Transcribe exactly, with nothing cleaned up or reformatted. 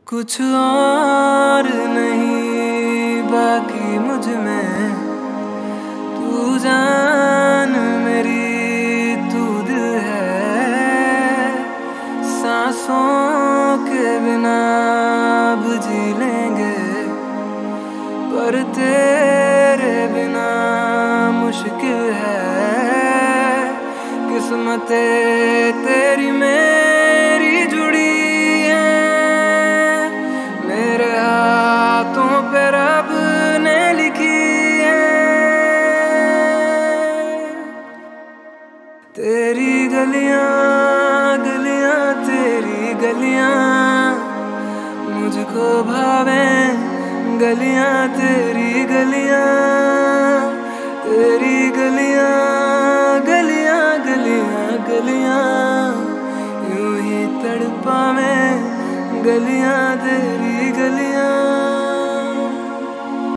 कुछ और नहीं बाकी मुझ में, तू जान मेरी तू दिल है। सांसों के बिना अब जी लेंगे, पर तेरे बिना मुश्किल है। किस्मतें तेरी मेरी जुड़ी पे रब ने लिखी है। तेरी गलियां गलियां तेरी गलियां मुझको भावे, गलियां तेरी गलियां तेरी गलियां गलियां गलियां गलियां यूं ही तड़पावे, गलियां तेरी गलियां।